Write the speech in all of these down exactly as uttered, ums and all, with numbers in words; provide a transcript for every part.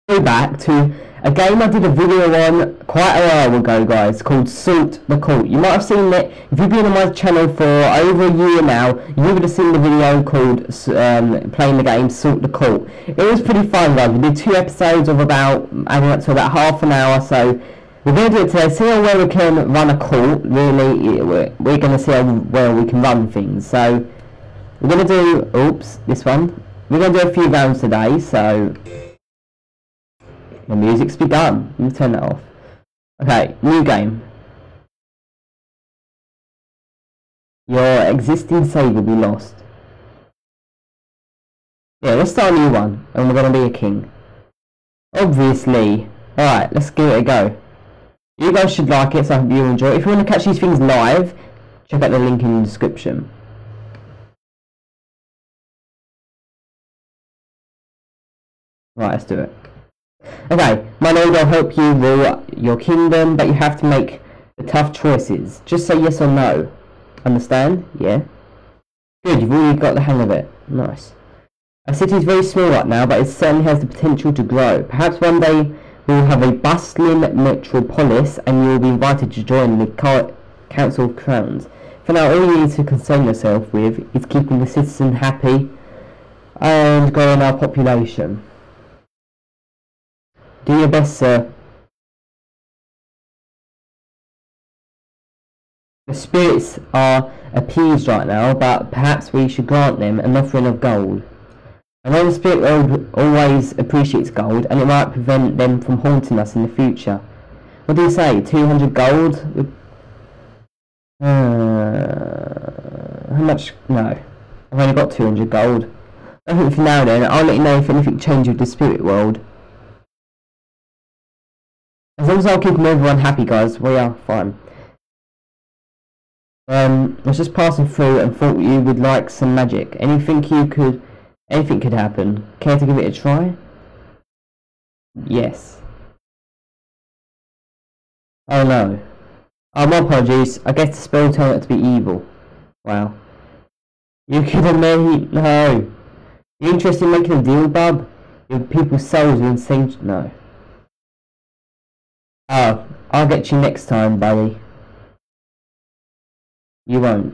Go back to a game I did a video on quite a while ago, guys, called Salt the Cult. You might have seen it if you've been on my channel for over a year now. You would have seen the video called um, playing the game Salt the Cult. It was pretty fun, guys. We did two episodes of about adding up to about half an hour. So we're going to do it today. See how well we can run a cult. Really, we're, we're going to see how well we can run things. So we're going to do. Oops, this one. We're going to do a few rounds today. So. The music's begun. Let me turn that off. Okay, new game. Your existing save will be lost. Yeah, let's start a new one, and we're gonna be a king. Obviously. Alright, let's give it a go. You guys should like it, so I hope you enjoy it. If you want to catch these things live, check out the link in the description. Right, let's do it. Okay, my node will help you rule your kingdom, but you have to make the tough choices. Just say yes or no. Understand? Yeah? Good, you've already got the hang of it. Nice. Our city is very small right now, but it certainly has the potential to grow. Perhaps one day we will have a bustling metropolis and you will be invited to join the Council of Crowns. For now, all you need to concern yourself with is keeping the citizen happy and growing our population. Do your best, sir. The spirits are appeased right now, but perhaps we should grant them an offering of gold. I know the spirit world always appreciates gold, and it might prevent them from haunting us in the future. What do you say? two hundred gold? Uh, how much? No. I've only got two hundred gold. I think for now then, I'll let you know if anything changes with the spirit world. As long as I'll keep everyone happy, guys, we are fine. Um, I was just passing through and thought you would like some magic. Anything you could, anything could happen. Care to give it a try? Yes. Oh no. Oh, my apologies. I guess the spell turned out to be evil. Wow. You kidding me? No. You interested in making a deal, bub? Your people's souls are insane. No. Oh, I'll get you next time, buddy. You won't.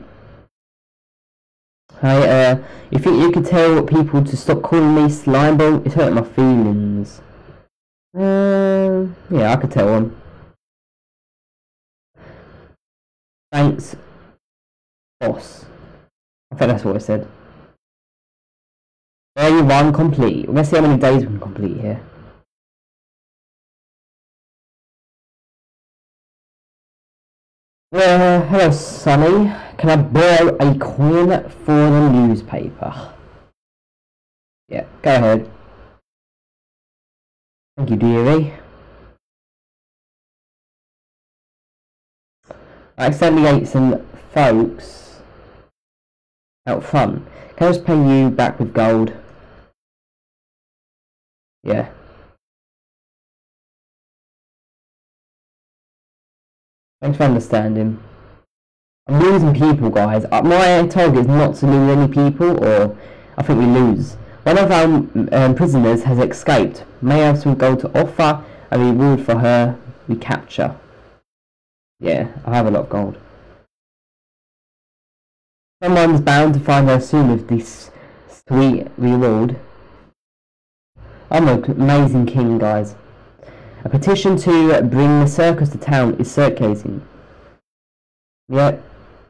Hey, uh, you think you could tell people to stop calling me Slimeball? It's hurting my feelings. Um, uh, yeah, I could tell them. Thanks, boss. I think that's what I said. There you one complete. Let's see how many days we can complete here. Uh, hello, Sonny. Can I borrow a coin for the newspaper? Yeah, go ahead. Thank you, dearie. I accidentally ate some folks out front. Can I just pay you back with gold? Yeah. Thanks for understanding. I'm losing people, guys. Uh, my target is not to lose any people, or I think we lose. One of our um, prisoners has escaped. May I have some gold to offer a reward for her recapture? Yeah, I have a lot of gold. Someone's bound to find her soon with this sweet reward. I'm an amazing king, guys. A petition to bring the circus to town is circulating. Yep.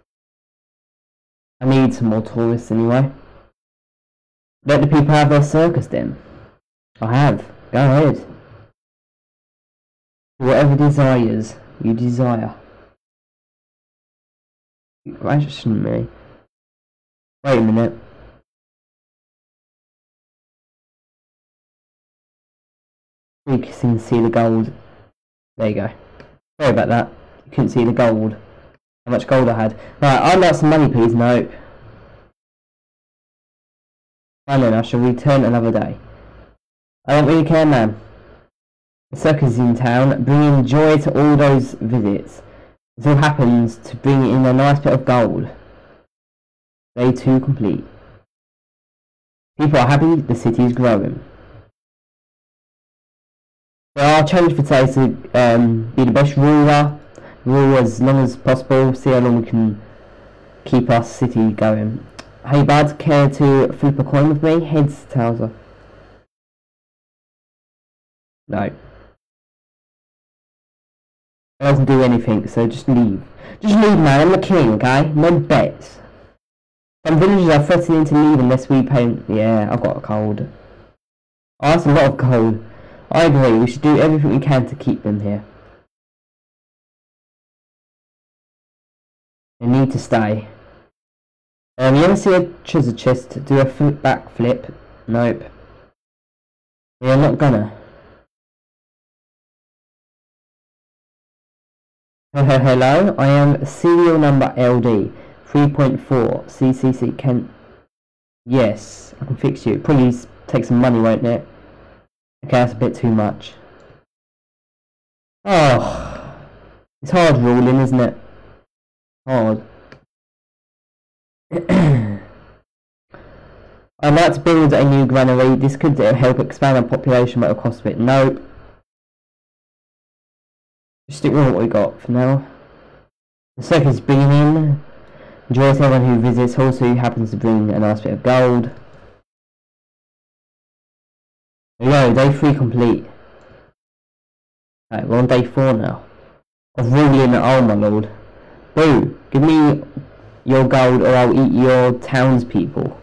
I need some more tourists anyway. Let the people have their circus then. I have. Go ahead. Whatever desires you desire. Ration me. Wait a minute. You can see the gold. There you go. Sorry about that. You couldn't see the gold. How much gold I had. Right, I'd like some money, please. Nope. Fine then, I shall return another day. I don't really care, man. The circus is in town, bringing joy to all those visits. This all happens to bring in a nice bit of gold. Day two complete. People are happy, the city is growing. So our challenge for today is to um, be the best ruler, rule as long as possible, see how long we can keep our city going. Hey bud, care to flip a coin with me? Heads, tails. No. It doesn't do anything, so just leave. Just leave, man. I'm the king, okay? No bets. Some villagers are threatening to leave unless we pay. Yeah, I've got a cold. Oh, that's a lot of cold. I agree. We should do everything we can to keep them here. They need to stay. Um, you ever see a treasure chest do a flip back flip? Nope. Yeah, I'm not gonna. Hello, I am serial number L D three point four C C C. Can yes, I can fix you. Probably take some money, won't it? Okay, that's a bit too much. Oh, it's hard ruling, isn't it? Hard. I'd like to build a new granary. This could help expand our population, but it'll cost a bit. Nope. Just stick with what we got for now. The circus is bringing in. Enjoy everyone who visits. Also happens to bring a nice bit of gold. There we go, day three complete. Right, we're on day four now. Of ruling, oh my lord. Boo, give me your gold or I'll eat your townspeople.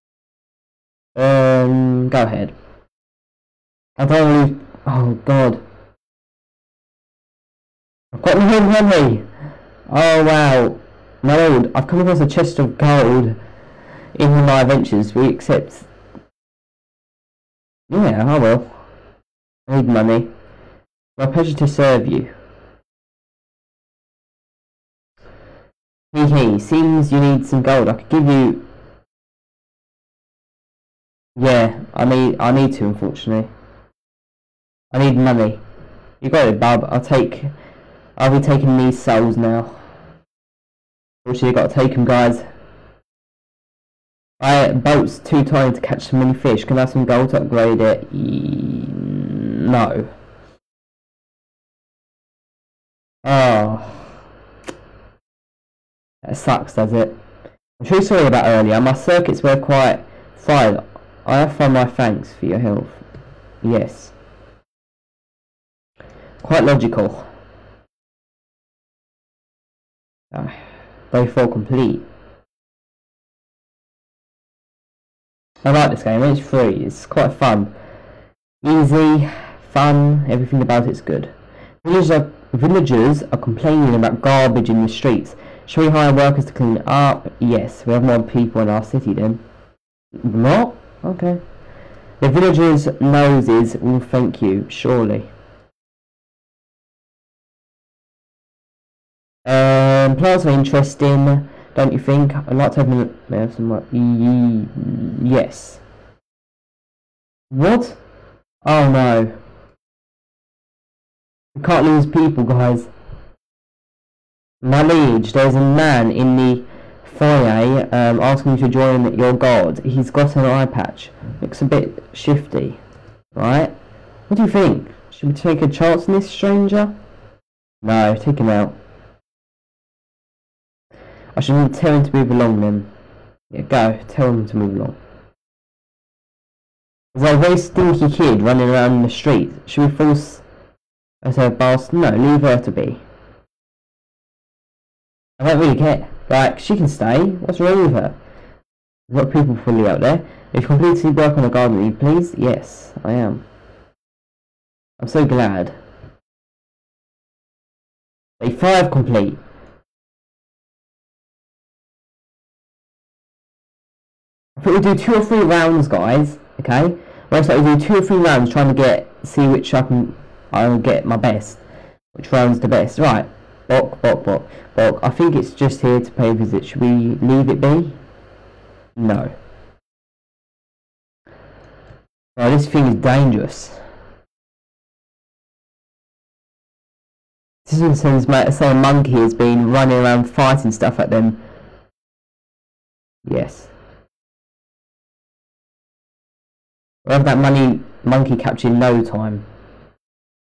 Um, go ahead. I don't really, oh god. I've got him, Henry! Oh wow. My lord, I've come across a chest of gold in my adventures. We accept. Yeah, I will. I need money. My pleasure to serve you. Hee hee, seems you need some gold. I could give you. Yeah, I need I need to, unfortunately. I need money. You got it, bub. I'll take I'll be taking these souls now. Unfortunately, I gotta take them, guys. My boat's too tiny to catch so many fish. Can I have some gold to upgrade it? E no. Oh. That sucks, does it? I'm truly sorry about earlier. My circuits were quite fried. I offer my thanks for your help. Yes. Quite logical. Ah, day four complete. I like this game. It's free. It's quite fun. Easy, fun. Everything about it's good. Villagers are, villagers are complaining about garbage in the streets. Shall we hire workers to clean it up? Yes. We have more people in our city then. What? Okay. The villagers' noses will thank you, surely. Um, plants are interesting, don't you think? I'd like to have some work. Yes. What? Oh no. We can't lose people, guys. My liege, there's a man in the foyer um, asking you to join your god. He's got an eye patch. Looks a bit shifty. Right? What do you think? Should we take a chance on this stranger? No, take him out. I should tell him to move along then. Yeah, go. Tell him to move along. There's a very stinky kid running around the street. Should we force her to bastard? No, leave her to be. I don't really care. Like, she can stay. What's wrong with her? There's a lot of people fully out there. If you completely work on the garden, will you please? Yes, I am. I'm so glad. Day five complete. I think we'll do two or three rounds, guys. Okay? Most likely we'll do two or three rounds trying to get, see which I can, I'll get my best. Which round's the best. Right. Bok, bok, bok, bok. I think it's just here to pay a visit. Should we leave it be? No. Oh, this thing is dangerous. This one says say a monkey has been running around fighting stuff at them. Yes. We'll have that money monkey captured in no time.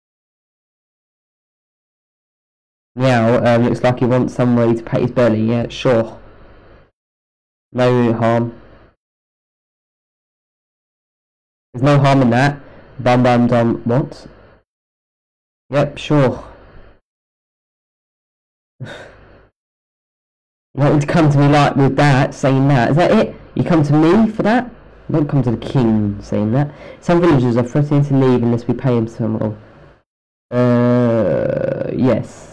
Meow, um, looks like he wants somebody to pat his belly. Yeah, sure. No harm. There's no harm in that. Bum bum dum. What? Yep, sure. You don't need to come to me like with that, saying that. Is that it? You come to me for that? Don't come to the king saying that. Some villagers are threatening to leave unless we pay him some. Uh, yes.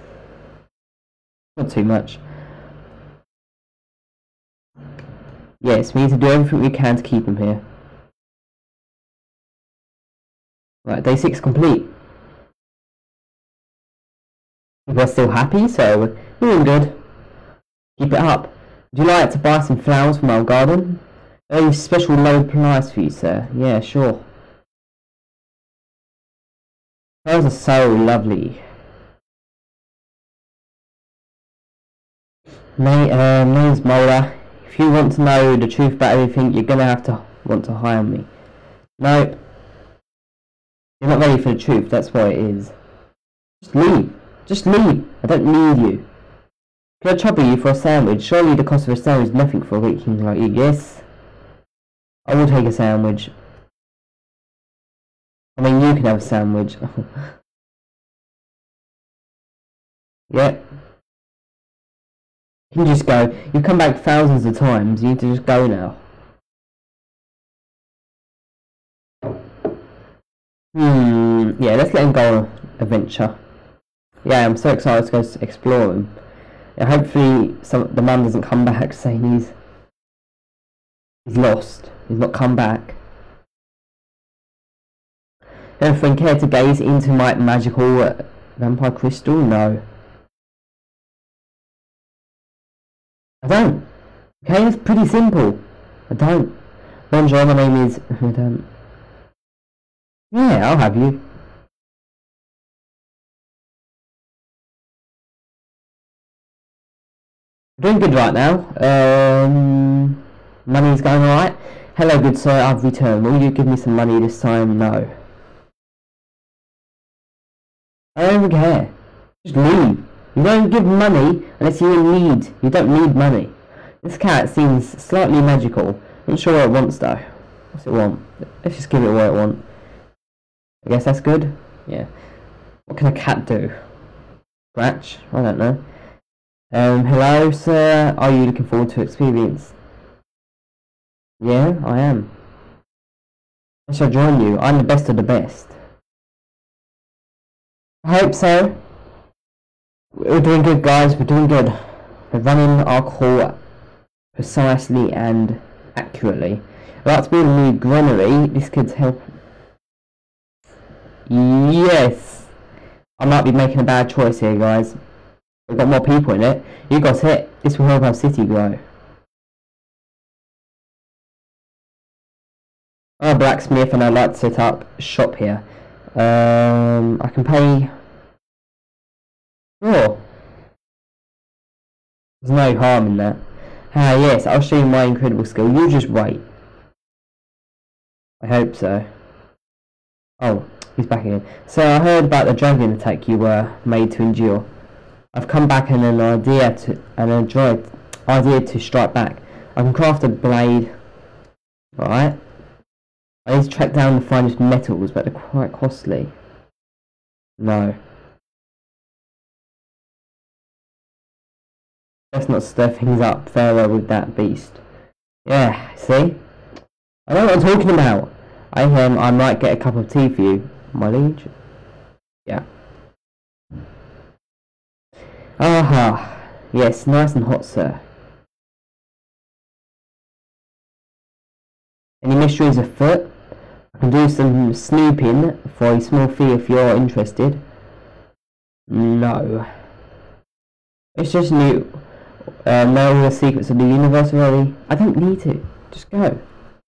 Not too much. Yes, we need to do everything we can to keep him here. Right, day six complete. We're still happy, so we're doing good. Keep it up. Would you like to buy some flowers from our garden? A special low price for you, sir. Yeah, sure. Flowers are so lovely. Mate, uh, name's Mola. If you want to know the truth about everything, you're gonna have to want to hire me. No. You're not ready for the truth, that's what it is. Just leave. Just leave. I don't need you. Can I trouble you for a sandwich? Surely the cost of a sandwich is nothing for a rich king like you. Yes. I will take a sandwich. I mean, you can have a sandwich. Yep. You can just go. You've come back thousands of times. You need to just go now. Hmm. Yeah, let's let him go on an adventure. Yeah, I'm so excited to go explore him. Yeah, hopefully some the man doesn't come back saying he's he's lost. He's not come back. Anything care to gaze into my magical uh, vampire crystal? No. I don't. Okay, it's pretty simple. I don't. Bonjour, my name is... I don't. Yeah, I'll have you. Doing good right now. Um, money's going alright. Hello, good sir, I've returned. Will you give me some money this time? No. I don't even care. Just leave. You don't give money unless you're in need. You don't need money. This cat seems slightly magical. Not sure what it wants though. What's it want? Let's just give it what it wants. I guess that's good. Yeah. What can a cat do? Scratch? I don't know. Um, hello sir. Are you looking forward to experience? Yeah, I am. I shall join you. I'm the best of the best. I hope so. We're doing good, guys. We're doing good. We're running our call precisely and accurately. I'd like to build a new granary. This could help. Yes. I might be making a bad choice here, guys. We've got more people in it. You got it. This will help our city grow. I'm a blacksmith and I'd like to set up a shop here. Um, I can pay... Sure. There's no harm in that. Ah yes, I'll show you my incredible skill. You just wait. I hope so. Oh, he's back again. So I heard about the dragon attack you were made to endure. I've come back and an idea to an idea, idea to strike back. I can craft a blade. Right. I need to track down the finest metals, but they're quite costly. No. Let's not stir things up further with that beast. Yeah, see? I know what I'm talking about. I um, I might get a cup of tea for you, my liege. Yeah. Aha. Yes, nice and hot, sir. Any mysteries afoot? I can do some snooping for a small fee if you're interested. No. It's just new. Uh, know all the secrets of the universe already. I don't need to. Just go.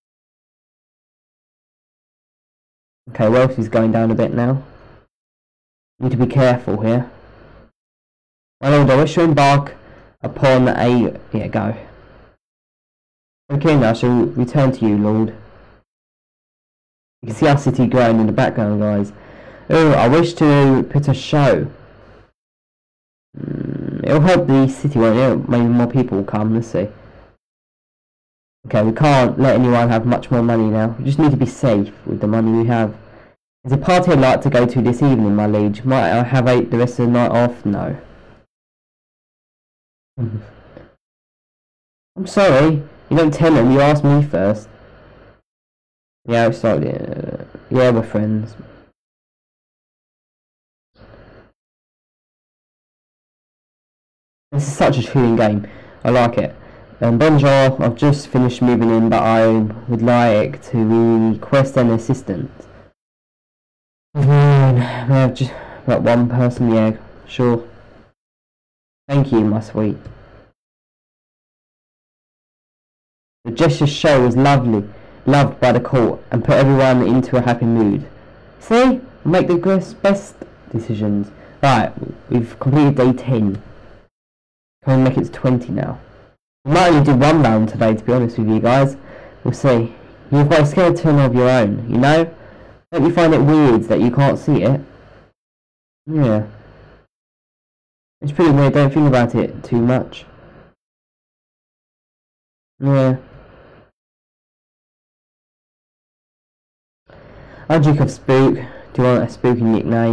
Okay, wealth is going down a bit now. Need to be careful here. My lord, I wish to embark upon a... Yeah, go. Okay, now I shall return to you, lord. You can see our city growing in the background, guys. Oh, I wish to put a show. It'll help the city, won't it? Maybe more people will come. Let's see. Okay, we can't let anyone have much more money now. We just need to be safe with the money we have. There's a party I'd like to go to this evening, my liege. Might I have ate the rest of the night off? No. I'm sorry. You don't tell them. You asked me first. Yeah, it's like, uh, yeah, we're friends. This is such a thrilling game. I like it. Um, bonjour, I've just finished moving in, but I would like to request an assistant. Mm, we have just got one person, yeah, sure. Thank you, my sweet. The gesture show was lovely, loved by the court, and put everyone into a happy mood. See? Make the best decisions. Right, we've completed day ten. Can we make it to twenty now? We might only do one round today, to be honest with you guys. We'll see. You've got a skeleton of your own, you know? Don't you find it weird that you can't see it? Yeah. It's pretty weird, don't think about it too much. Yeah. I'm Duke of Spook. Do you want a spooky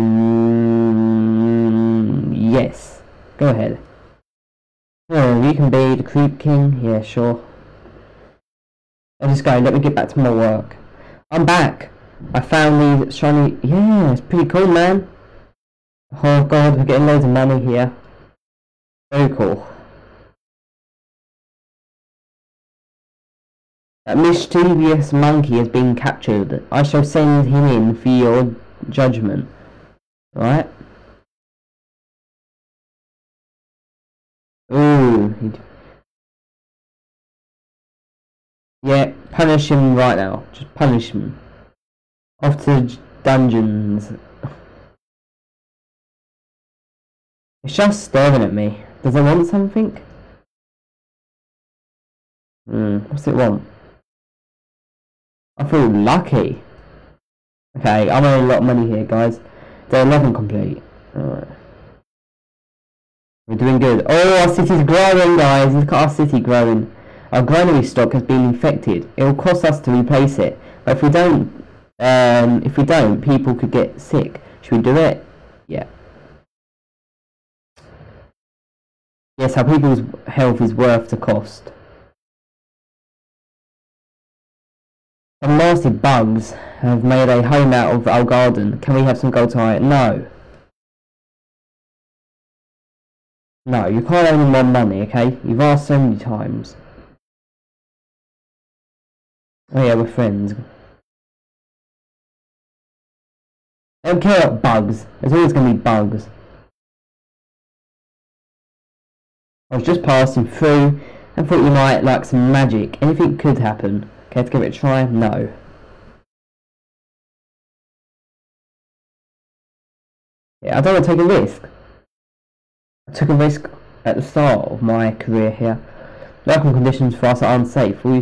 nickname? Yes. Go ahead. Oh, you can be the Creep King? Yeah, sure. I'll just go, let me get back to my work. I'm back! I found these shiny... Yeah, it's pretty cool, man. Oh god, we're getting loads of money here. Very cool. That mischievous monkey has been captured. I shall send him in for your judgment. Right? Ooh. Yeah, punish him right now. Just punish him. Off to dungeons. It's just staring at me. Does it want something? Hmm, what's it want? I feel lucky. Okay, I'm earning a lot of money here, guys. Day eleven complete. Alright. We're doing good. Oh, our city's growing, guys. Look at our city growing. Our granary stock has been infected. It will cost us to replace it. But if we don't, um, if we don't, people could get sick. Should we do it? Yeah. Yes, our people's health is worth the cost. Some nasty bugs have made a home out of our garden. Can we have some gold tie? No. No, you can't owe me more money, okay? You've asked so many times. Oh yeah, we're friends. I don't care about bugs. There's always going to be bugs. I was just passing through and thought you might like some magic. Anything could happen. Care to give it a try? No. Yeah, I don't want to take a risk. I took a risk at the start of my career here. Local conditions for us are unsafe. We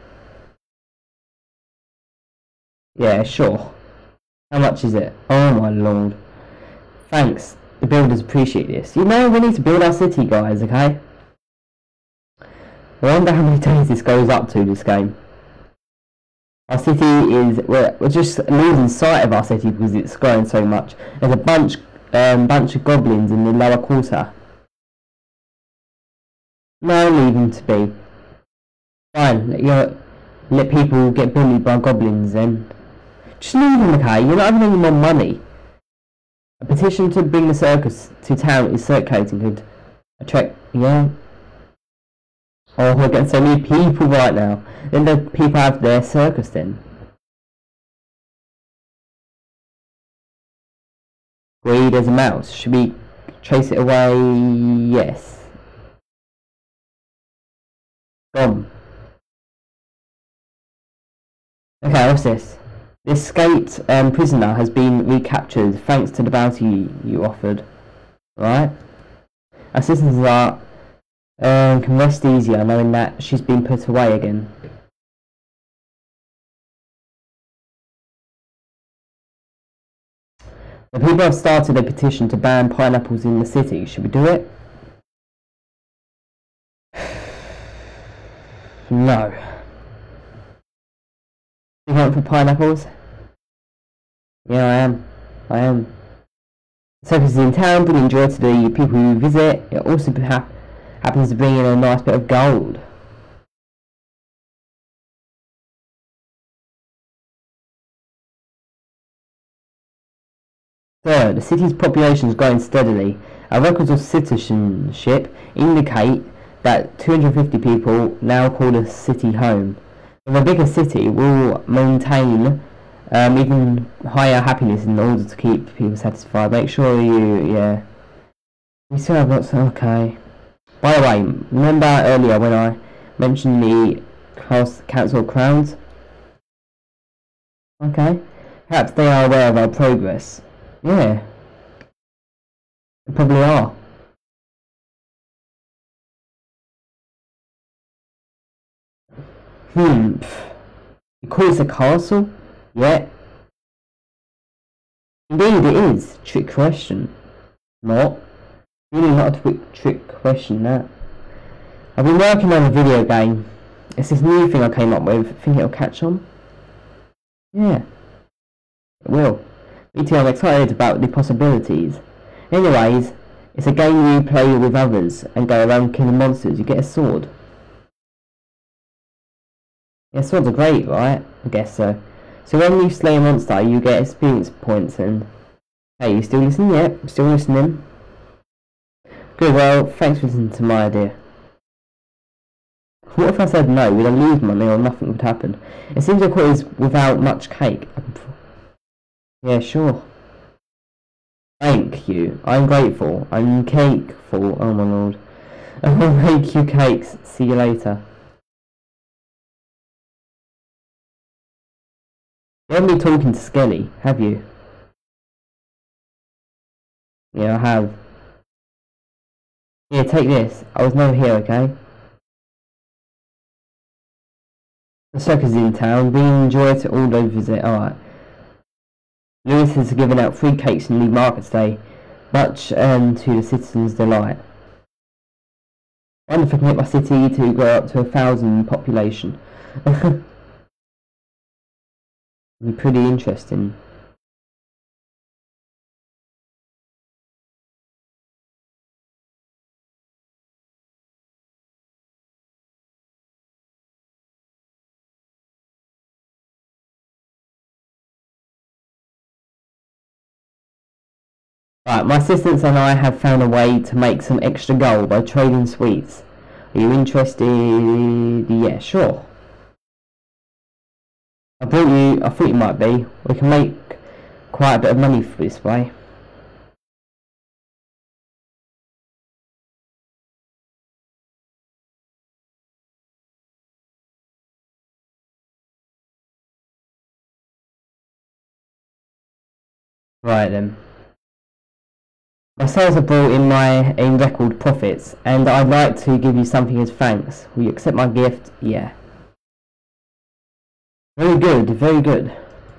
yeah, sure. How much is it? Oh my lord. Thanks. The builders appreciate this. You know, we need to build our city, guys, okay? I wonder how many days this goes up to, this game. Our city is... We're, we're just losing sight of our city because it's growing so much. There's a bunch, um, bunch of goblins in the lower quarter. No, leave them to be. Fine, let, you know, let people get bullied by goblins then. Just leave them, okay? You're not having any more money. A petition to bring the circus to town is circulating. Could attract, yeah. Oh, we're getting so many people right now. Then the people have their circus then. Greed as a mouse. Should we chase it away? Yes. Gone. Okay, what's this? The escaped um, prisoner has been recaptured thanks to the bounty you offered. Right? Our citizens are um, can rest easier knowing that she's been put away again. The people have started a petition to ban pineapples in the city. Should we do it? No. You hunt for pineapples? Yeah, I am. I am. Circus is in town, bringing joy to the people who visit. It also ha happens to bring in a nice bit of gold. Third, the city's population is growing steadily. Our records of citizenship indicate that two hundred fifty people now call the city home. With a bigger city, we'll maintain um, even higher happiness in order to keep people satisfied. Make sure you, yeah. We still have lots. Okay. By the way, remember earlier when I mentioned the House Council of Crowns? Okay. Perhaps they are aware of our progress. Yeah. They probably are. Hmm. You call this a castle? Yeah. Indeed it is. Trick question. Not. Really not a trick, trick question, that. I've been working on a video game. It's this new thing I came up with. Think it'll catch on? Yeah. It will. Me too, I'm excited about the possibilities. Anyways, it's a game you play with others and go around killing monsters. You get a sword. Yeah, swords are great, right? I guess so. So when you slay a monster, you get experience points and... Hey, you still listening? Yep, yeah, still listening. Good, well, thanks for listening to my idea. What if I said no? Would I lose money or nothing would happen? It seems like it is without much cake. Yeah, sure. Thank you. I'm grateful. I'm cakeful. Oh my lord. I will make you cakes. See you later. You haven't been talking to Skelly, have you? Yeah, I have. Here, take this. I was never here, okay? The circus is in town. We enjoy to all those visit. Alright. Lewis has given out free cakes on New Market's Day, much um, to the citizens' delight. I wonder if I can get my city to grow up to a thousand population. It'd be pretty interesting. Right, my assistants and I have found a way to make some extra gold by trading sweets. Are you interested? Yeah, sure. I brought you, I thought you might be. We can make quite a bit of money for this way. Right then. My sales have brought in my in record profits, and I'd like to give you something as thanks. Will you accept my gift? Yeah. Very good, very good.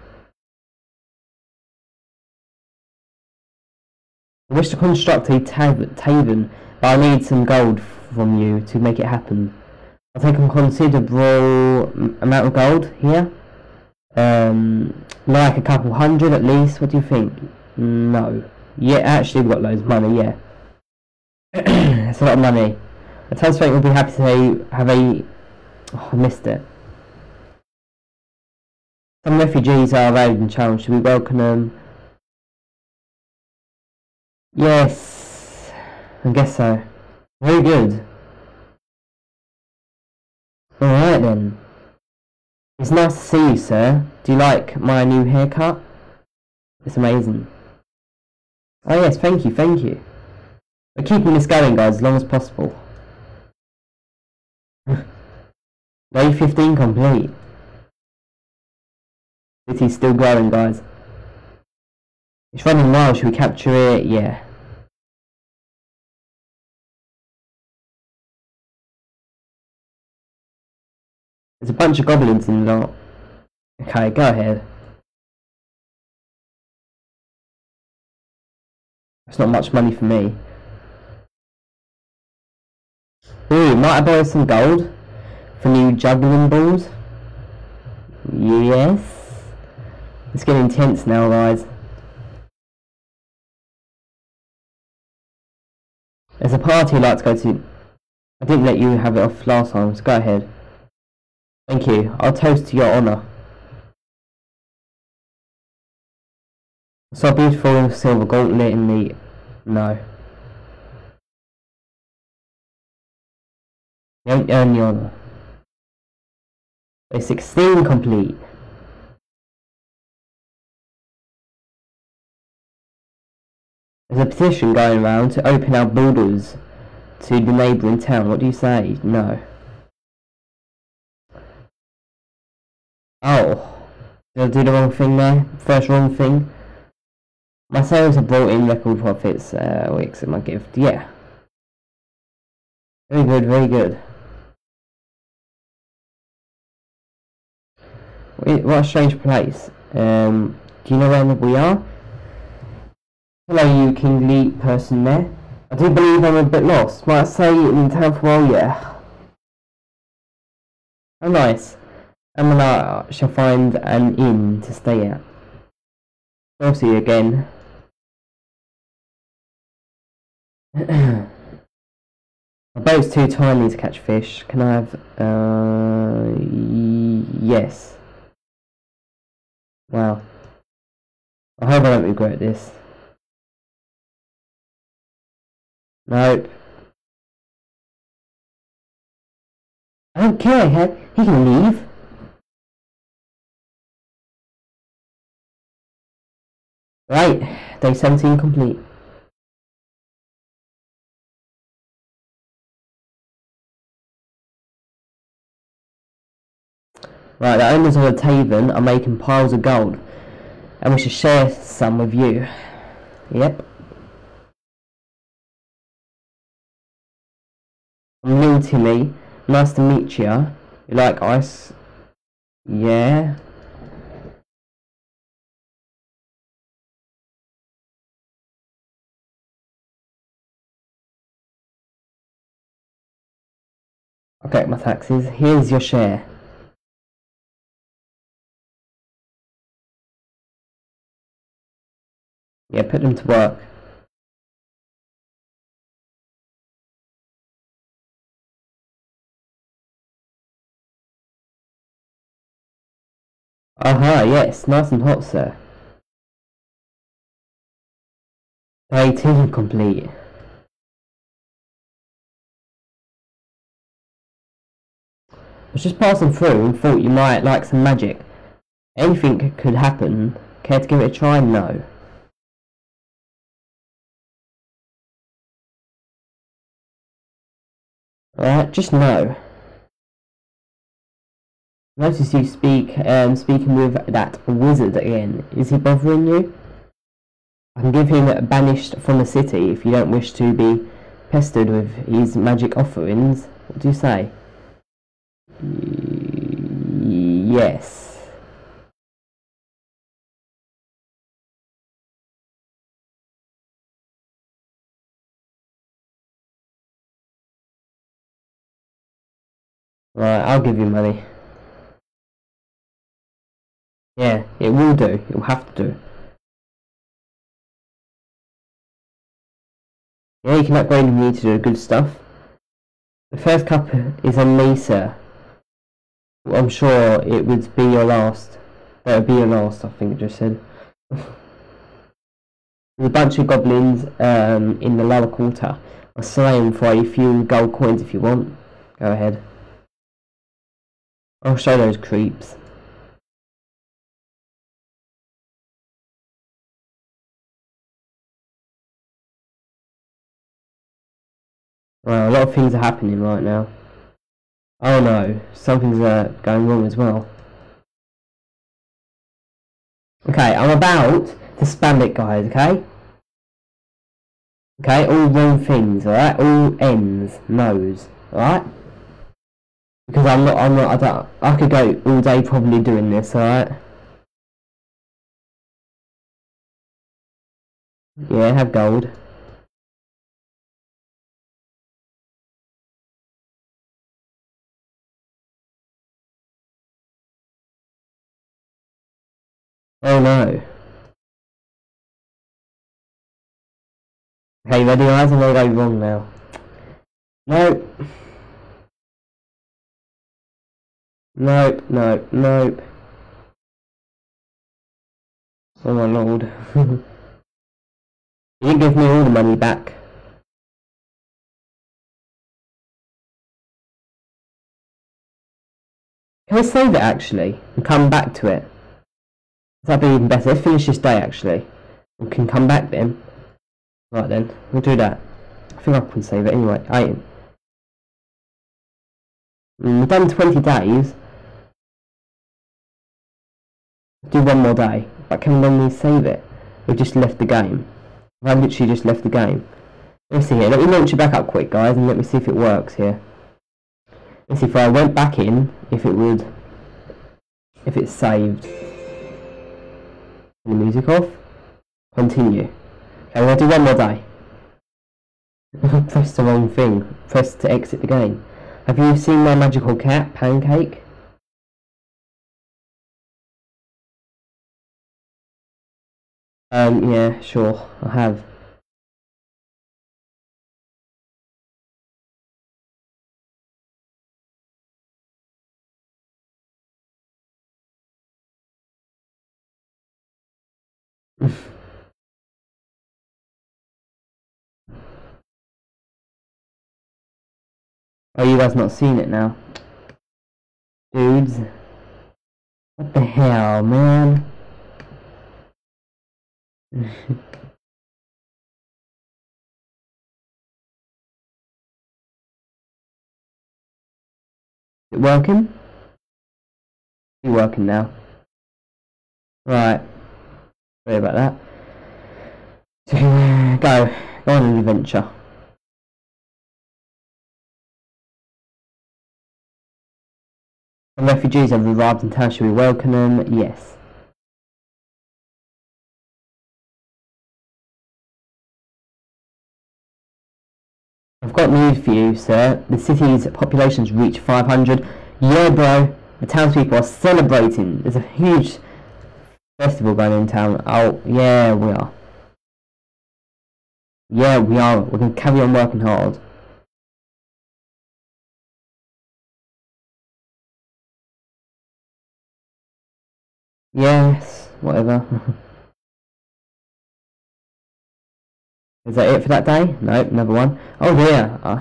I wish to construct a tavern, but I need some gold from you to make it happen. I'll take a considerable amount of gold here. Um, like a couple hundred at least. What do you think? No. Yeah, actually we've got loads of money, yeah. It's a lot of money. A townsfolk will be happy to have a... Oh, I missed it. Some refugees are arrived in town. Should we welcome them? Yes. I guess so. Very good. Alright then. It's nice to see you, sir. Do you like my new haircut? It's amazing. Oh yes, thank you, thank you. We're keeping this going, guys, as long as possible. Day fifteen complete. City's still growing, guys. It's running wild, should we capture it? Yeah. There's a bunch of goblins in the lot. Okay, go ahead. It's not much money for me. Ooh, might I borrow some gold? for new juggling balls. Yes. It's getting intense now, guys. There's a party I'd like to go to. I didn't let you have it off last time, so go ahead. Thank you. I'll toast to your honour. So beautiful silver gauntlet in the... No. You don't earn the honour. Day sixteen complete. There's a petition going around to open our borders to the neighbouring town. What do you say? No. Oh. Did I do the wrong thing there? First wrong thing? My sales have brought in record profits. Uh, we accept my gift. Yeah. Very good, very good. What a strange place. Um, do you know where we are? Hello, you kingly person there. I do believe I'm a bit lost. Might I say in town for a while? Yeah. Oh, nice. And when I shall find an inn to stay at. I'll see you again. My boat's too tiny to catch fish. Can I have... Uh, yes. Wow. I hope I don't regret this. Nope. I don't care, heck. He can leave. Right. Day seventeen complete. Right, the owners of the tavern are making piles of gold, and we should share some with you. Yep. I'm Neil Tilly. Nice to meet you. You like ice? Yeah. Okay, my taxes. Here's your share. Yeah, put them to work. Aha, yes, nice and hot, sir. eighteen complete. I was just passing through and thought you might like some magic. Anything could happen. Care to give it a try? No. Alright, just no. Notice you speak, um, speaking with that wizard again. Is he bothering you? I can give him banished from the city if you don't wish to be pestered with his magic offerings. What do you say? Y yes. Right, I'll give you money. Yeah, it will do. It will have to do. Yeah, you can upgrade if you need to do good stuff. The first cup is on me, sir. I'm sure it would be your last. That would be your last, I think it just said. There's a bunch of goblins um, in the lower quarter. I'll slay them for a few gold coins if you want. Go ahead. I'll show those creeps. Well, a lot of things are happening right now. Oh no, something's uh, going wrong as well. Okay, I'm about to spam it, guys, okay? Okay, all wrong things, alright? All N's, no's, alright? Because I'm not, I'm not, I don't, I could go all day probably doing this, alright? Yeah, have gold. Okay, ready guys? I'm gonna go wrong now. Nope. Nope, nope, nope. Oh my lord. You didn't give me all the money back. Can we save it actually and come back to it? That'd be even better. Let's finish this day actually. We can come back then. Right then, we'll do that. I think I can save it anyway. I mm, we've done twenty days. Do one more day. But can we then save it? We've just left the game. I've literally just left the game. Let's see here. Let me launch it back up quick guys and let me see if it works here. Let's see if I went back in, if it would, if it's saved. The music off. Continue. Okay, we're going to do one more day. Press the wrong thing. Press to exit the game. Have you seen my magical cat, Pancake? Um, yeah, sure, I have. Oh, you guys not seen it now? Dudes. What the hell, man? Is it working? It's working now. Right. Sorry about that. So, go. Go on an adventure. The refugees have arrived in town. Should we welcome them? Yes. I've got news for you, sir. The city's population's reached five hundred. Yeah, bro. The townspeople are celebrating. There's a huge festival going on in town. Oh, yeah, we are. Yeah, we are. We're going to carry on working hard. Yes, whatever. Is that it for that day? Nope, another one. Oh dear. Uh,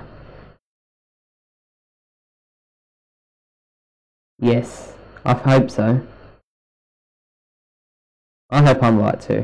yes, I hope so. I hope I'm right too.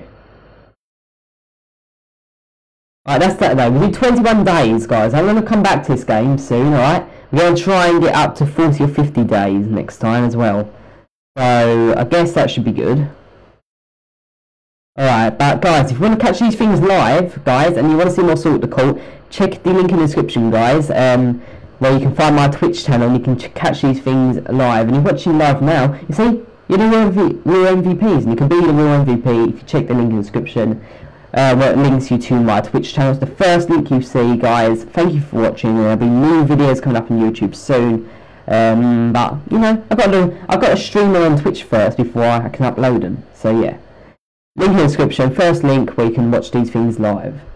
Alright, that's that day. We do twenty-one days, guys. I'm going to come back to this game soon, alright? We're going to try and get up to forty or fifty days next time as well. So, I guess that should be good. Alright, but guys, if you want to catch these things live, guys, and you want to see more Salt the Cult, check the link in the description, guys, um, where you can find my Twitch channel and you can ch catch these things live. And you're watching live now, you see, you're the real, v real M V Ps, and you can be the real M V P if you check the link in the description, uh, where it links you to my Twitch channel. It's the first link you see, guys. Thank you for watching. There'll be new videos coming up on YouTube soon. Um, but, you know, I've got to, I've got to stream them on Twitch first before I can upload them. So, yeah. Link in the description, first link where you can watch these things live.